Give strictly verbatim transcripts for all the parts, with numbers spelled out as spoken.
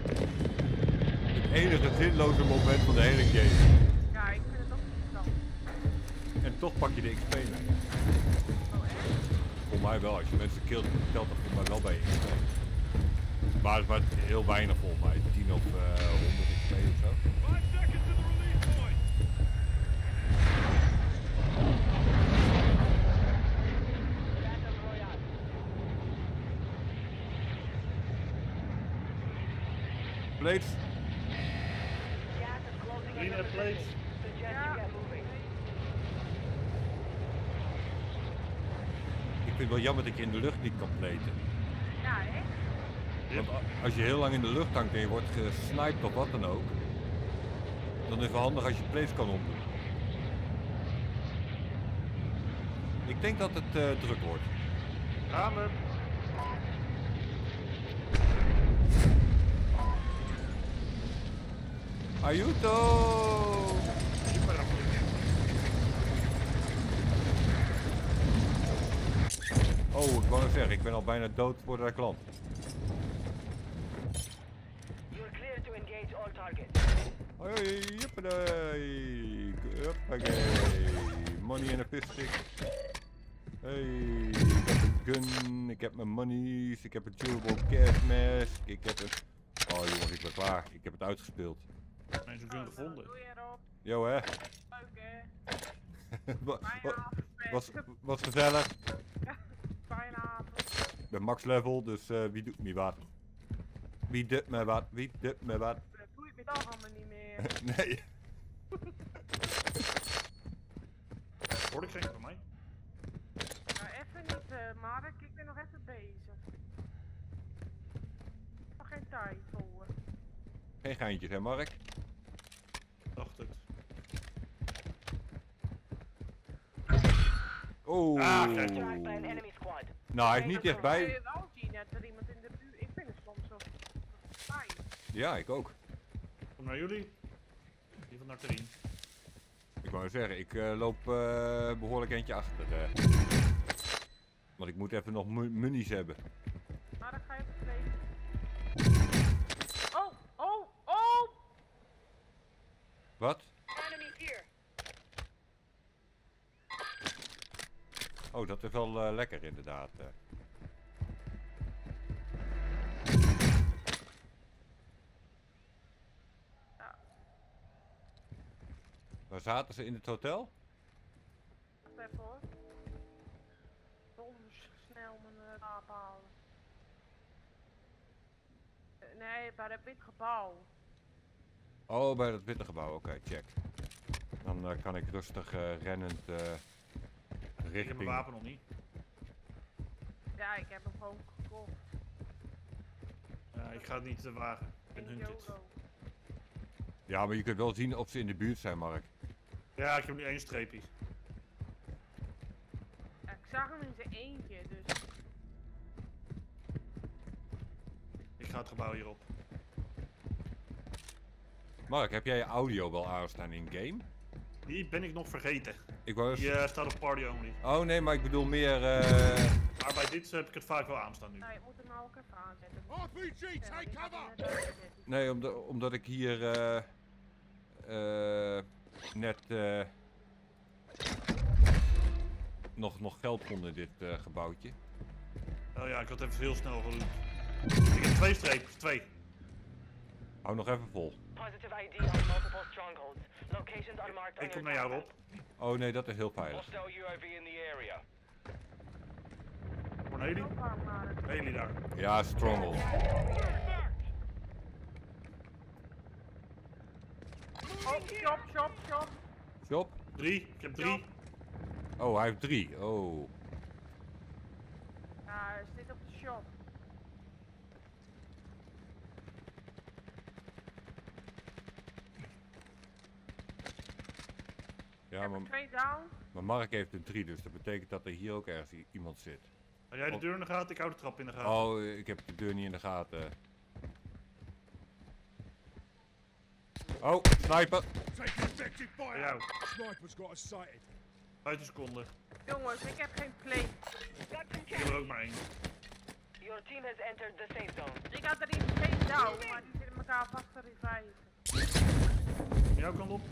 Het enige zinloze moment van de hele game. Ja, ik vind het ook niet zo. En toch pak je de X P mee. Oh, echt? Voor mij wel, als je mensen killt, telt dat voor mij wel bij je X P. Maar het is maar heel weinig volgens mij, tien of uh, honderd X P of zo. Plates. Green and plates. Ja. Ik vind het wel jammer dat je in de lucht niet kan platen. Ja, echt? Want a- als je heel lang in de lucht hangt en je wordt gesniped of wat dan ook, dan is het wel handig als je plates kan omdoen. Ik denk dat het uh, druk wordt. Ramen. Ayuto! Oh, ik wou nog zeggen, ik ben al bijna dood voor de klant. Hoi, juppadee! Huppakee! Money in a fiststick. Hey, ik heb een gun, ik heb mijn monies, ik heb een durable cash mask, ik heb een... Oh jongens, ik ben klaar. Ik heb het uitgespeeld. Mijn zo'n gun gevonden. Doe je erop. Yo hè? Leuk hè? Wa- Bijna wa- afgespeeld. was, was gezellig. Bijna avond. Ik ben max level, dus uh, wie doet me wat? Wie doet me wat? Wie doet me wat? Dat doe ik met al allemaal niet meer. Nee. Hoor ik geen van mij? Nou, even niet, uh, Mark. Ik ben nog even bezig. Nog geen tijd voor. Geen geintjes hè Mark? Dacht het. Oeh. Ah, kijk. Nou, hij is niet dichtbij. Ik wel zien dat er iemand in de buurt. Ik ben er soms zo bij. Ja, ik ook. Kom naar jullie. Die van naar Terien. Ik wou zeggen, ik uh, loop uh, behoorlijk eentje achter. Uh. Want ik moet even nog mu munies hebben. Maar dan ga je even plegen. Oh, oh, oh! Wat? Oh, dat is wel uh, lekker inderdaad. Uh. Ja. Waar zaten ze in het hotel? Wacht even hoor. Zonder snel mijn uh, raap halen. Uh, nee, bij dat wit gebouw. Oh, bij dat witte gebouw. Oké, okay, check. Dan uh, kan ik rustig uh, rennend uh, richting... Ik heb mijn wapen nog niet. Ja, ik heb hem gewoon gekocht. Uh, ik ga het niet uh, wagen. Ik ben hunted. YOLO. Ja, maar je kunt wel zien of ze in de buurt zijn, Mark. Ja, ik heb nu één streepje. Ja, ik zag hem in zijn eentje, dus... Ik ga het gebouw hierop. Mark, heb jij je audio wel aanstaan in game? Die ben ik nog vergeten. Ik wou eens... Die uh, staat op party only. Oh nee, maar ik bedoel meer... Uh... Maar bij dit heb ik het vaak wel aanstaan nu. Nou, je moet hem nou ook even aanzetten. R P G, take cover! Nee, omdat, omdat ik hier uh, uh, net uh, nog, nog geld vond in dit uh, gebouwtje. Oh ja, ik had even heel snel gedoen. Ik heb twee streepjes, twee. Hou nog even vol. Ik kom naar jou op. Oh nee, dat is heel veilig. Cornelie? Haley daar. Ja, Stronghold. Oh, shop, shop, shop. Shop? Drie, ik heb drie. Oh, hij heeft drie. Oh. Ja, hij zit op de shop. Ja, maar, Twee down. maar Mark heeft een drie, dus dat betekent dat er hier ook ergens i- iemand zit. Hou jij de deur in de gaten? Ik hou de trap in de gaten. Oh, ik heb de deur niet in de gaten. Oh, sniper! Take effective Bij fire! jou. Sniper's got us sighted. Vijftien seconden. Jongens, ik heb geen play. Ik heb er ook maar één. Ik had er iets twee down, maar die zit in elkaar vast te reviven. Van jouw kant op.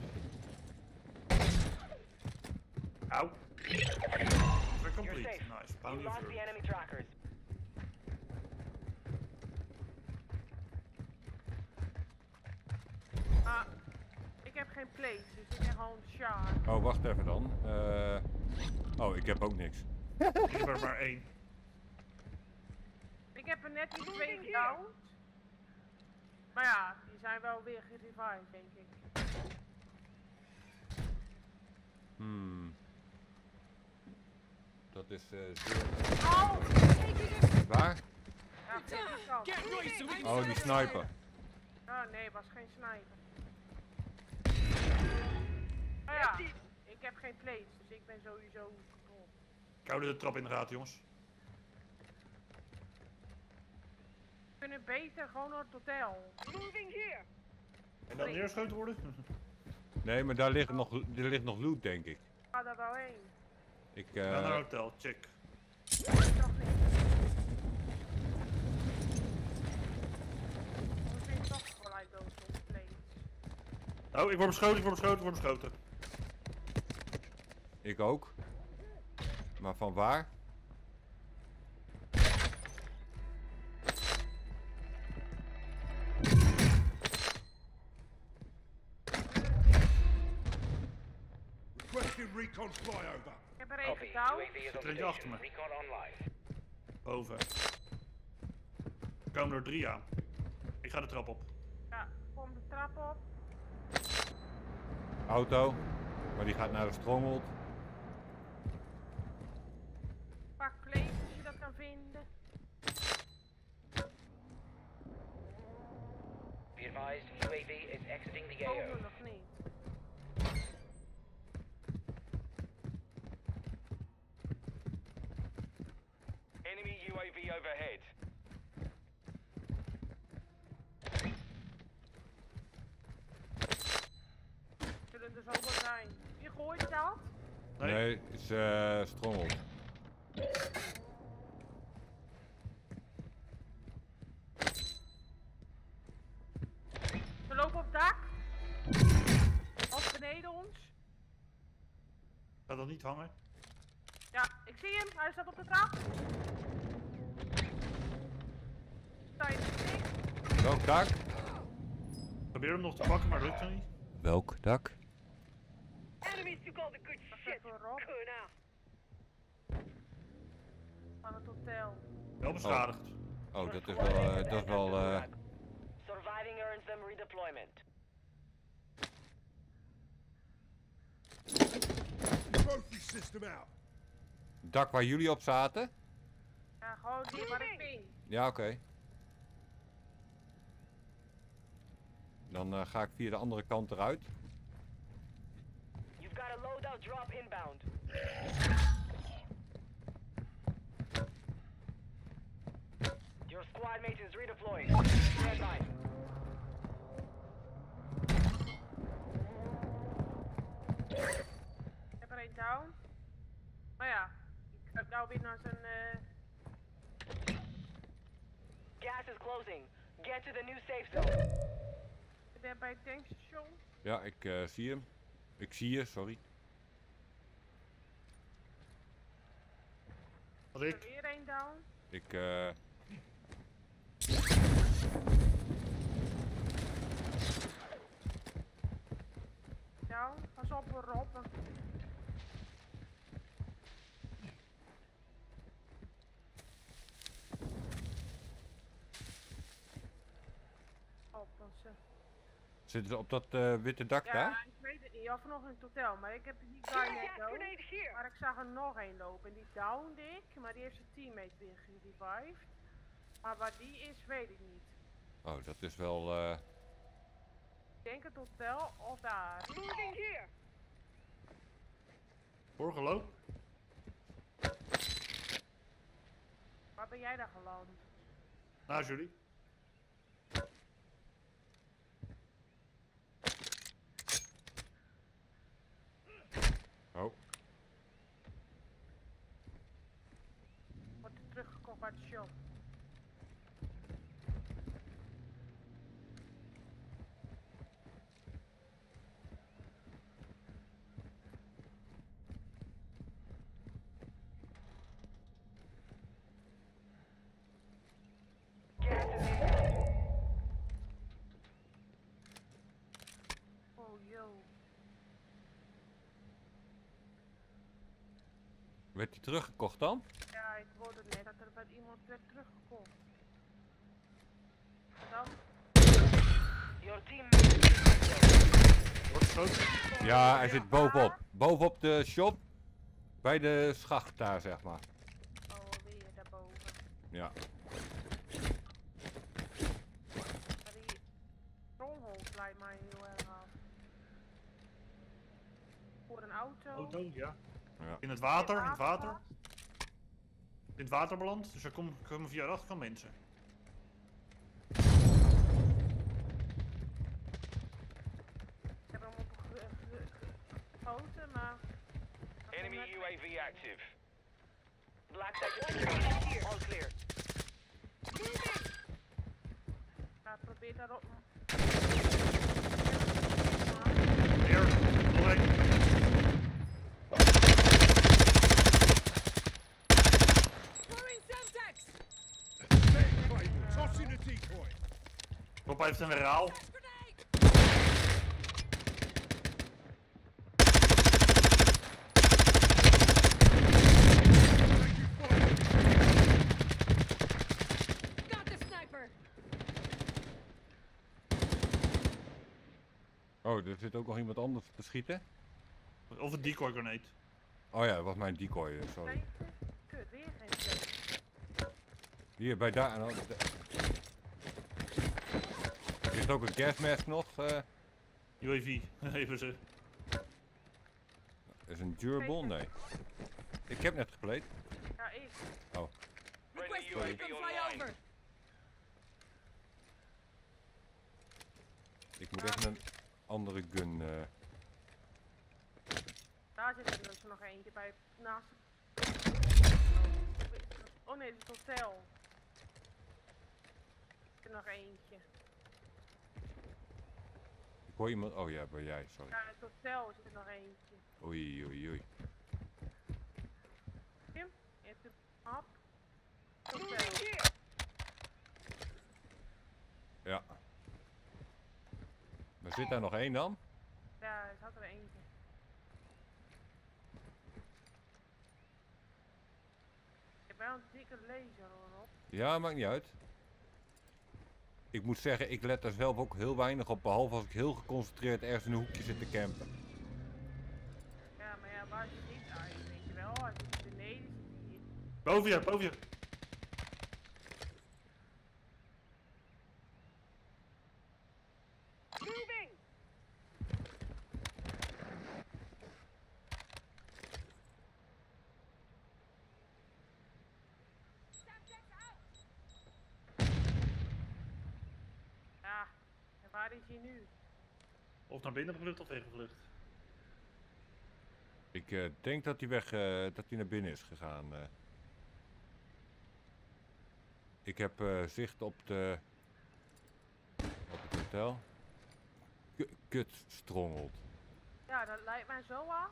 Auw. We're complete. You're safe. Nice. You Bounty lost the affirmed. enemy trackers. Ah, ik heb geen place, dus ik heb gewoon shard. Oh, wacht even dan. Eh oh, ik heb ook niks. Ik heb er maar één. Ik heb er net die twee gedowned. Maar ja, die zijn wel weer gerevived, denk ik. Hmm. Dat is eh zeer... Oh! Waar? Ja, deze kant. Oh, die sniper. Oh nee, het was geen sniper. Oh ja, ik heb geen place, dus ik ben sowieso kapot. Ik hou de trap in de gaten, jongens. We kunnen beter gewoon naar het hotel. En dan neergeschoten worden? Nee, maar daar ligt nog, er ligt nog loot, denk ik. Ik ga daar wel heen. Ik, Ga naar eh het hotel, check. Nog niet. Ik vind toch gelijk dood zonder place. Oh, ik word beschoten, ik word beschoten, ik word beschoten. ik ook. Maar van waar? Requesting recon flyover. Ik heb er één Copy. gedowned. U A V is Zit on er eentje achter station. me. Recon online. Boven. Er komen er drie aan. Ik ga de trap op. Ja, kom de trap op. Auto. Maar die gaat naar de stronghold. Pak place als je dat kan vinden. Be advised, U A V is exiting the A Komen O. nog niet. Enemy U A V overhead. Zullen er zo wel zijn. Wie gooit dat? Nee. Nee, het is eh stronghold. Ze lopen op het dak. Of beneden ons. Gaat dat niet hangen? Ja, ik zie hem. Hij staat op de trap. Sta je niet? Welk dak? Probeer hem nog te pakken, maar dat lukt er niet. Welk dak? Enemies took all the good Wacht shit. even, Rob. Going out. Van het hotel. Wel beschadigd. Oh, dat is wel, eh, dat is wel, eh Surviving earns them redeployment. Trophy system out. dak waar jullie op zaten? Ja, gewoon die waar ik ben. Ja, oké. Dan eh, ga ik via de andere kant eruit. You've got a loadout drop inbound. Your squad mate is redeploying. Stand by. Ik heb er één down. Maar ja, ik ga nou weer naar zijn. eh Gas is closing. Get to the new safe zone. ik ben bij het tankstation. Ja, ik eh, zie hem. Ik zie je, sorry. Wat Er ik? weer één down. Ik, eh Down. Pas op, Rob. Oppassen. zitten ze op dat eh, witte dak Ja, daar? ik weet het niet. Of nog in het hotel. Maar ik heb die guy Gas net dood. grenade here. Maar ik zag er nog één lopen. En die downde ik. Maar die heeft zijn teammate weer gerevived. Maar waar die is, weet ik niet. Oh, dat is wel, eh Ik denk het hotel of daar. Moving here. Voorgeloop? Waar ben jij dan geland? Naast jullie. Oh, Wordt er teruggekocht bij de shop. Werd die teruggekocht dan? Ja, ik hoorde net dat er bij iemand werd teruggekomen. En dan? Your teammate is reloading. Wordt geschoten. Ja, hij zit bovenop. Bovenop de shop. Bij de schacht daar, zeg maar. Oh, weer daarboven. Ja. Maar die stronghold lijkt mij heel erg af. Voor een auto. Auto, ja. Ja. In het water, in het water. In het water beland, dus er komen, komen via de achterkant mensen. Ik heb hem op ge- ge- ge- geschoten, maar... Enemy U A V active. Black sector all clear. Ja, probeer daarop. Hier, doorheen. Cable, tossing a decoy. Rob heeft een raal. Got the sniper. Oh, er zit ook nog iemand anders te schieten. Of een decoy grenade. Oh ja, dat was mijn decoy, eh, sorry. Kijk, kut, weer geen plek. Hier, bij daar. en dan- de- Er ligt ook een gasmask nog. eh U A V, even ze. is een durable? Nee. Ik heb net gepleed. Ja, ik. Oh. Friendly U A Request V recon online. flyover. Ik moet even een andere gun. eh Daar zit er dus nog eentje bij. Naast. Oh nee, het is het hotel. Er nog eentje. Ik hoor iemand. Oh ja, bij jij, sorry. Ja, het hotel zit er nog eentje. Oei, oei, oei. Kim, je hebt de map. Moving Hotel. here. Ja. Er zit daar nog één dan? Ja, er zat er eentje. Ik heb wel een dikke laser hoor op. Ja, maakt niet uit. Ik moet zeggen, ik let er zelf ook heel weinig op, behalve als ik heel geconcentreerd ergens in een hoekje zit te campen. Ja, maar ja, waar zit dit uit? Weet je wel, als je beneden zit hier. Boven je, boven je. Moving. Ja, en waar is hij nu? Of naar binnen gevlucht of weggevlucht. Ik eh, denk dat hij weg, eh, dat hij naar binnen is gegaan. eh. Ik heb eh, zicht op de, op het hotel. K- Kut, strongeld. Ja, dat lijkt mij zo af.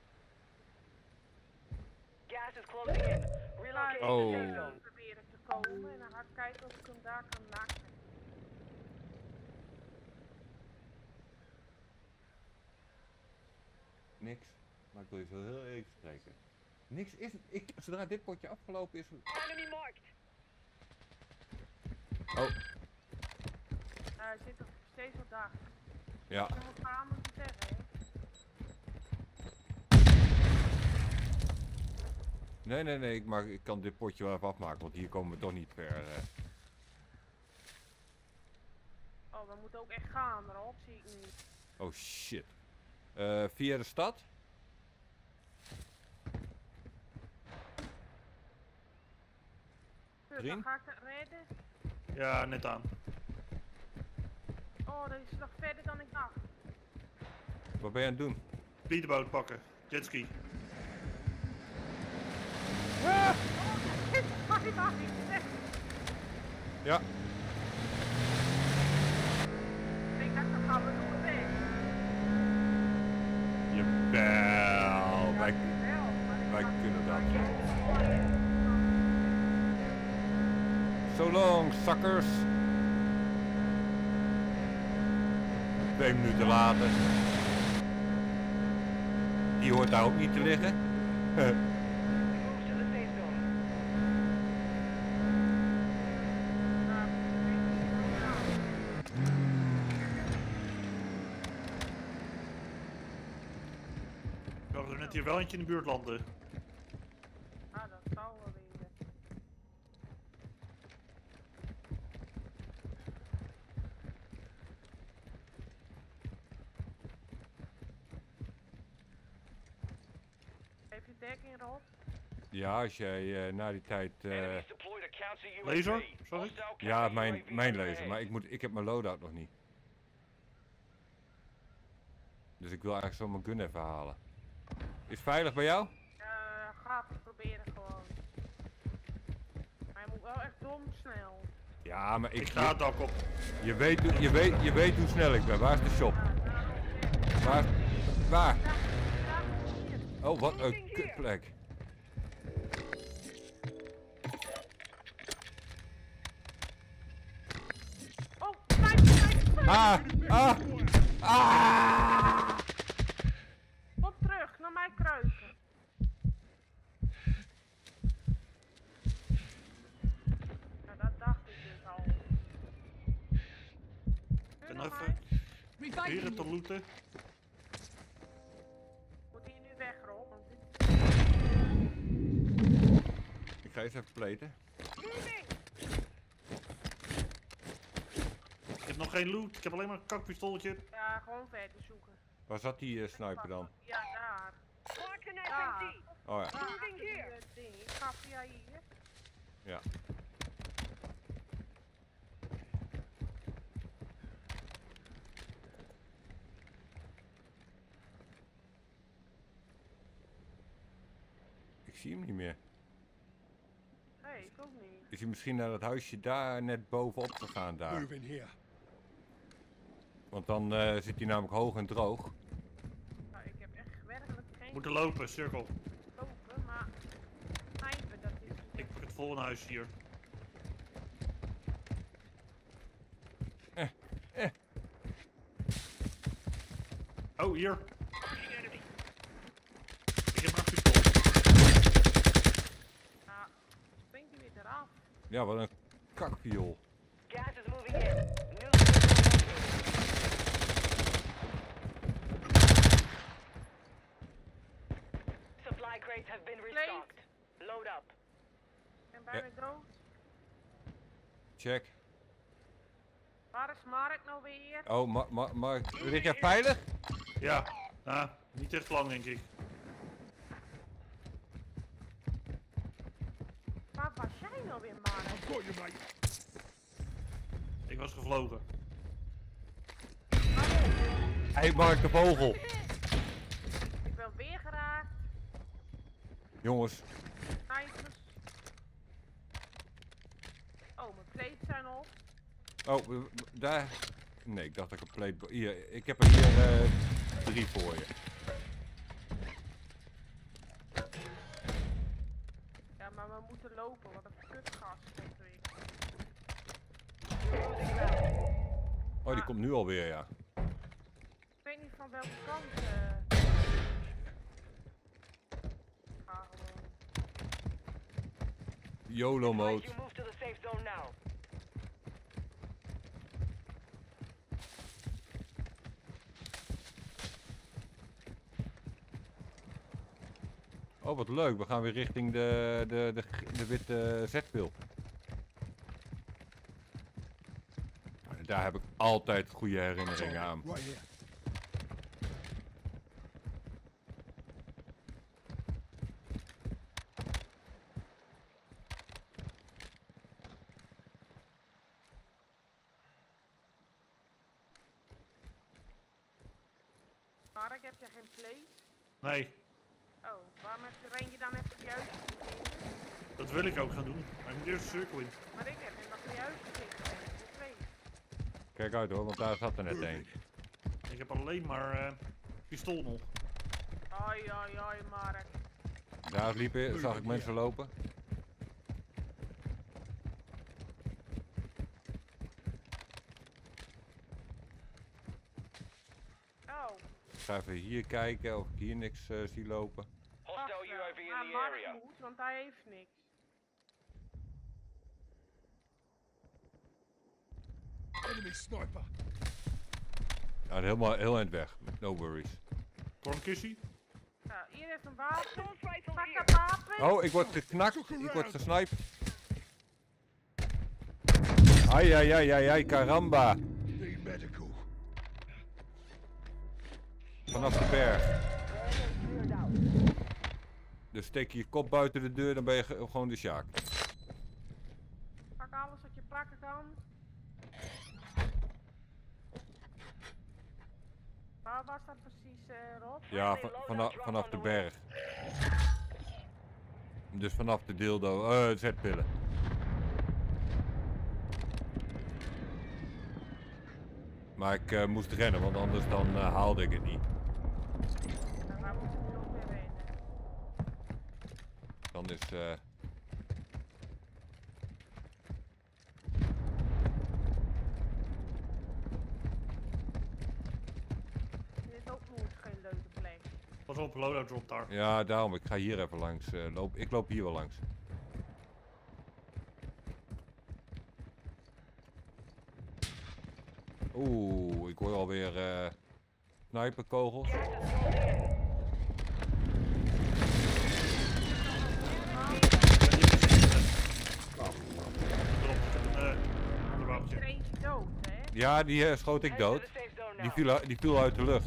Gas is closing in. Relocate Oh. to the safe zone. Proberen te komen en dan ga ik kijken of ik hem daar kan nakken. Niks. Maar ik wil je zo heel even spreken. Niks is het. Ik, zodra dit potje afgelopen is. Enemy marked. Oh, Uh, hij zit nog steeds op daar. ja. Ik moet gaan om te zeggen, hè. Nee, nee, nee. Ik, maak, ik kan dit potje wel even afmaken, want hier komen we toch niet ver. eh. Oh, we moeten ook echt gaan, Rob, zie ik nu. Oh shit. Eh, via de stad? Kut, Drie? dan ga ik het redden. Ja, net aan. Oh, dat is nog verder dan ik dacht. Wat ben je aan het doen? Speedboot pakken. Jetski. Bye bye. Ja. Ik dacht, dan gaan we door weg. Jawel. Wij, Wel, maar ik wij ga- kunnen dat. So long, suckers. Twee minuten later. Die hoort daar ook niet te liggen. Zit hier wel eentje in de buurt landen. Ah, dat zal wel weer. Heb je dekking, Rob? Ja, als jij eh, na die tijd... eh, Enemies deployed a counter U A V. Laser? Sorry? Hostile ja, counter mijn, U A V mijn overhead. laser, maar ik, moet, ik heb mijn loadout nog niet. Dus ik wil eigenlijk zo mijn gun even halen. Is het veilig bij jou? Uh, ga het proberen gewoon. Maar je moet wel echt dom snel. Ja, maar ik... Ik ga het dak op. Je weet, hoe- je, weet, je weet hoe snel ik ben. Waar is de shop? Ja, daarom zeg ik. Waar? Waar? Daar, daar, hier. Oh, wat een kutplek. Oh, kijk, kijk, kijk. Ah! Ah! Ah! Kom terug, naar mij kruipen. Ja, dat dacht ik dus al. Ik ben Naar even mij. proberen te looten. Moet hij nu weg, Rob? Want dit- Ik ga eens even pleten. Moving! Ik heb nog geen loot. Ik heb alleen maar een kakpistooltje. Ja, gewoon verder zoeken. Waar zat die eh, sniper dan? Ja, daar. Mark an Daar. S M G! Oh ja. Daar, Moving achter die, here. eh, ding. Ik ga via hier. Ja. Ik zie hem niet meer. Nee, ik ook niet. Is hij misschien naar dat huisje daar net bovenop gegaan daar? Move in here. Want dan eh, zit hij namelijk hoog en droog. Nou, ik heb echt werkelijk geen Moeten lopen, cirkel. lopen, maar snijpen, dat is Ik pak het volgende huis hier. Eh, eh. Oh, hier. Ik heb een pistool. Ja, springt hij weer eraf. Ja, wat een kakviool. Gas is moving in. New supply crates have been restocked. Load up. Ik ben bijna dood. Check. Waar is Mark nou weer? Oh, maar, maar, maar, lig jij veilig? Ja, nou, niet echt lang denk ik. Waar was jij nou weer, Mark? Got you, mate. Ik was gevlogen. Hey, Mark de Vogel. Ik ben weer geraakt. Jongens, Snipers. Oh, mijn plates zijn op. oh, we- we- daar. Nee, ik dacht dat ik een plate. Hier, ik heb er hier eh, drie voor je. Ja, maar we moeten lopen, wat een kutgas vond ik. Oh, die komt nu alweer, ja. Ik weet niet van welke kant. eh ga gewoon. YOLO mode. You move to the safe zone now. Oh, wat leuk. We gaan weer richting de, de, de, de witte zetpil. Daar heb ik altijd goede herinneringen aan. Right here. Mark, heb je geen plate? Nee, Oh, waarom heb je, ren je dan even de juiste richting? dat wil ik ook gaan doen. Maar ik moet eerst de cirkel in. Maar ik heb hem nog de juiste richting gerend, de plate. Kijk uit hoor, want daar zat er net een. Ik heb alleen maar eh pistool nog. Oi, oi, oi, Mark. Daar liepen, zag ik mensen lopen. Oh, Ik ga even hier kijken of ik hier niks eh, zie lopen. wacht Hostile U A wel. V in Maar the Mark area. moet, want hij heeft niks. Enemy sniper. Ja, helemaal heel eind weg. No worries. Voor een kissie? Ja, hier heeft een wapen. Assault rifle Pak here. dat wapen. Oh, ik word geknakt. Ik word gesniped. Ai, ai, ai, ai, ai, caramba. Need medical. Vanaf de berg. Dus steek je je kop buiten de deur, dan ben je ge- gewoon de Sjaak. Pak alles wat je pakken kan. Waar was dat precies, eh, Rob? Ja, va- vanaf, vanaf de berg. Dus vanaf de dildo, eh, zetpillen. Maar ik eh, moest rennen, want anders dan eh, haalde ik het niet. Nou, waar moet ik nu ook weer rennen? Dan is... eh Dit is ook moeilijk, geen leuke plek. Pas op, loadout drop daar. ja, daarom, ik ga hier even langs. eh, loop, ik loop hier wel langs. Oeh, ik hoor alweer eh sniperkogels. Drop, een uh, ander Er wapentje. is er eentje dood, hè? Ja, die eh, schoot ik dood. Die viel, u- die viel uit de lucht.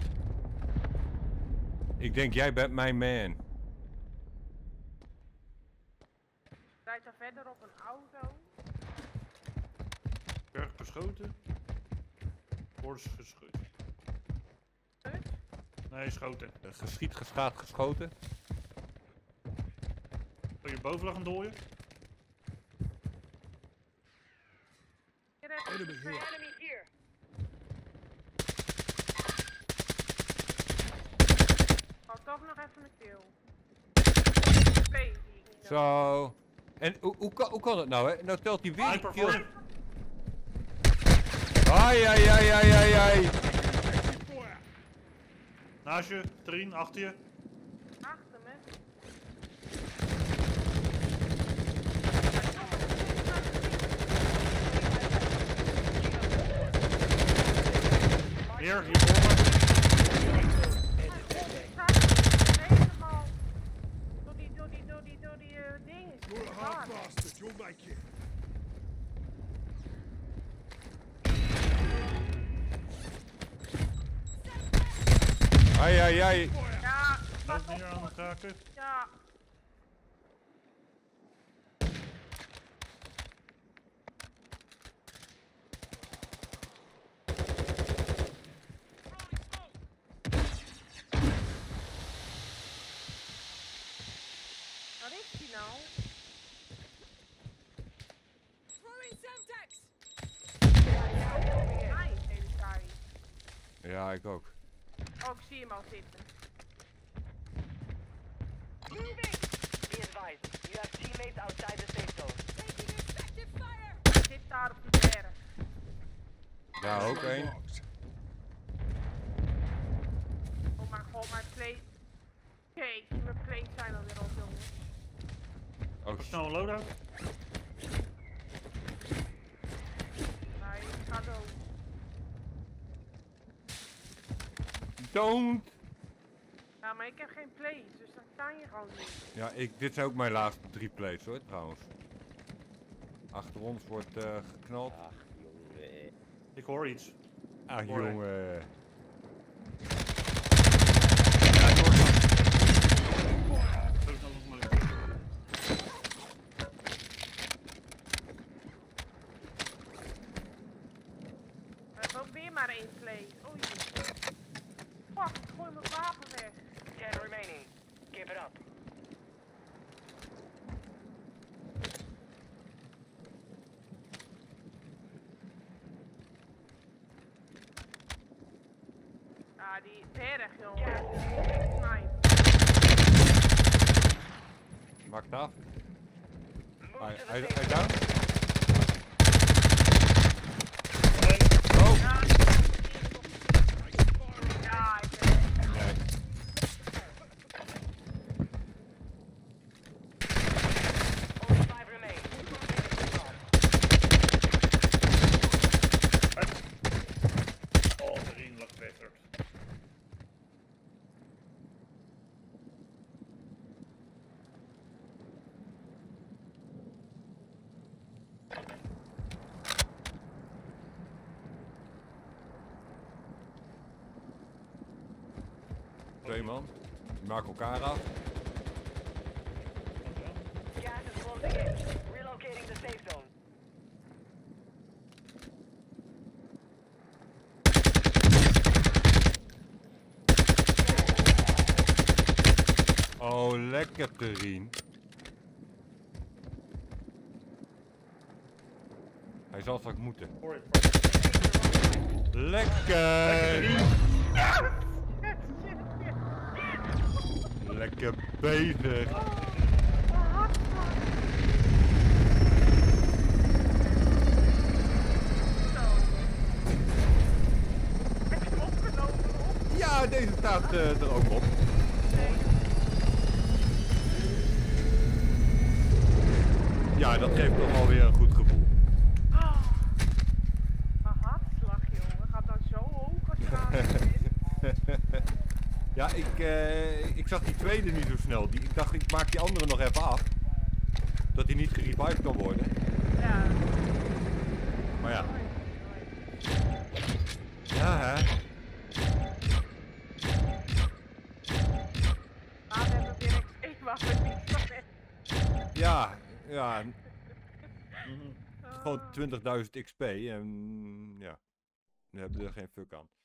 Ik denk, jij bent mijn man. Rijdt daar verder op een auto. Berg beschoten. Hordes geschoten. Dus, Nee, schoten. Eh, Geschiet, geschaad, geschoten. Oh, je boven lag een dooie? hier heb je Enemy de here. twee. Enemy here. Oh, toch nog even een kill. Twee die ik niet nodig. Zo. En hoe, hoe, kan, hoe kan het nou, hè? Nou telt hij weer een Hyper kill. voor je. Ai, ai, ai, ai, ai, ai. Fire. Naast je, Trien, achter je. Achter me. Meer, hier voor me. Helemaal door die, door die, door die, door die uh, dingen. You're a hard bastard. You'll make it. Ai, ai, ai. Ja, Dat pas is hier aan op. het raken. Ja. Waar is die nou? Throwing Semtex. Nice, hele saai. Ja, ik ook. Oh, ik zie hem al zitten. Moving. Be advised, you have teammates outside the safe zone. Taking effective fire. Hij zit daar op die berg. Daar ook één. Marked. Oh mijn god, mijn plate. Kijk, mijn plates zijn alweer op, jongens. Oh, s- Snel een loadout. Nee, ik ga dood. don't. Ja, maar ik heb geen plates, dus dat kan je gewoon niet. Ja, ik, dit zijn ook mijn laatste drie plays hoor, trouwens. Achter ons wordt eh, geknald. Ik hoor iets. Ah, hoor ik. jongen. Ja, ik hoor het. Zo snel als mogelijk. We hebben ook weer maar één plate. Oei. Fuck, ik gooi mijn wapen weg. Ten remaining. Keep it up. Ja, die berg, jongen. Snipe. Maakt af. Move Hij, to the hij, safe hij zone. down? Nee, Oh! Ja, ja, ik ben Nee. Only five remain. oh, erin lag beter. Twee man. Die maken elkaar af. Gas is closing in. Relocating the safe zone. Oh, lekker terrein. Hij zal straks moeten. Hoor je. Lekker! Lekker bezig. Heb je hem opgenomen nog? Ja, deze staat uh, er ook op. Ja, dat geeft toch wel weer een goed gevoel. Een hartslag, jongen. Gaat dan zo hoog als je aan Ja, ik, uh, ik zag die tweede niet zo snel. Die, ik dacht, ik maak die andere nog even af. Dat die niet gerevived kan worden. Ja. Maar ja. Ja, hè. Maar we hebben weer één wapen niet van weg. Ja, ja. Gewoon twintigduizend X P en ja. We hebben er geen fuck aan.